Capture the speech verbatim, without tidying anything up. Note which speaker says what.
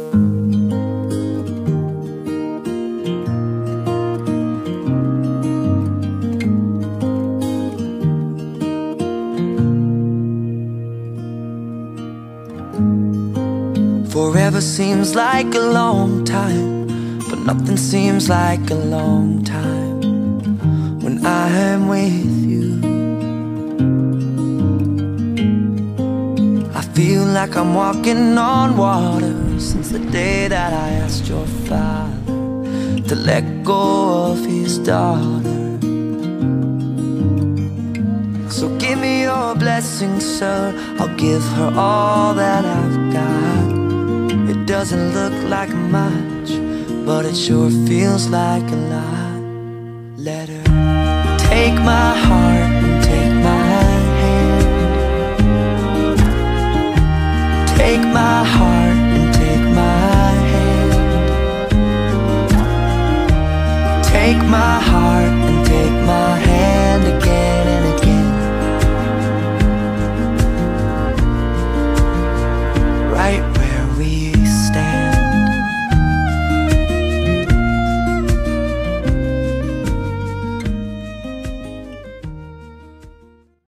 Speaker 1: Forever seems like a long time, but nothing seems like a long time when I'm with you. I feel like I'm walking on water since the day that I asked your father to let go of his daughter. So give me your blessing, sir, I'll give her all that I've got. It doesn't look like much, but it sure feels like a lot. Let her take my heart and take my hand. Take my heart and take my hand. Take my heart and take my hand again.